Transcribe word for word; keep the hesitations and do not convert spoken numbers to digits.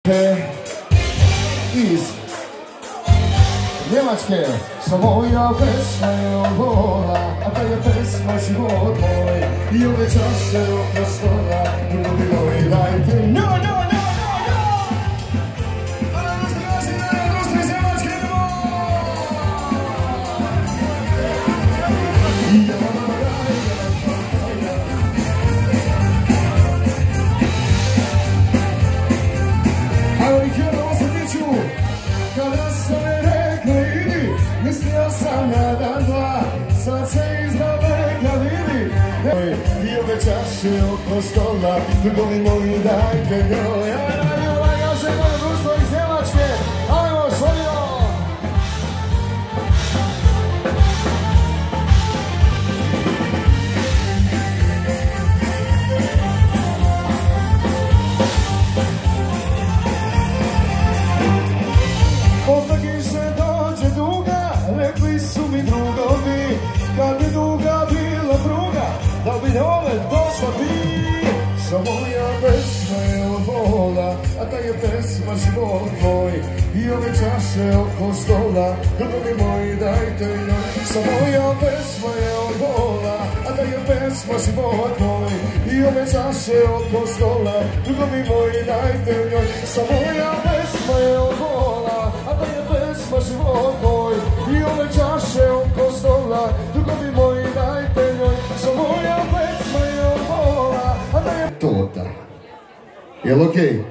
Iz Njemačke, što moja pesma je ovola, a ta je pesma život moj. I ove čaše oko stola, ljudi moji dajte no, no, no, no, no! Ale društvo naši, ne, društvo iz Njemačke, no! Ali kjerao se tiču, kada sam je rekla idi, mislio sam na dan dva, sad se izdaleka vidi. I ove čaše oko stola, drugovi moji dajte njoj. Ajde, ovaj ja se moje društvo iz Njemačke, ajmo šolio! Posle kiše dođe duga, rekli su mi drugovi, kad bi duga bila pruga, da bi dole došla ti. Samo moja pesma je od vola, a ta je pesma život moj. I ove čaše oko stola, drugovi moji dajte njoj. Samo moja pesma je od vola, a ta je pesma život moj. I ove čaše oko stola, drugovi moji dajte njoj. Samo moja pesma je od vola, a ta je pesma život moj. I ove čaše oko stola, drugovi moji dajte njoj. Samo moja pesma je od vola, a ta je... Torta. Jel okej?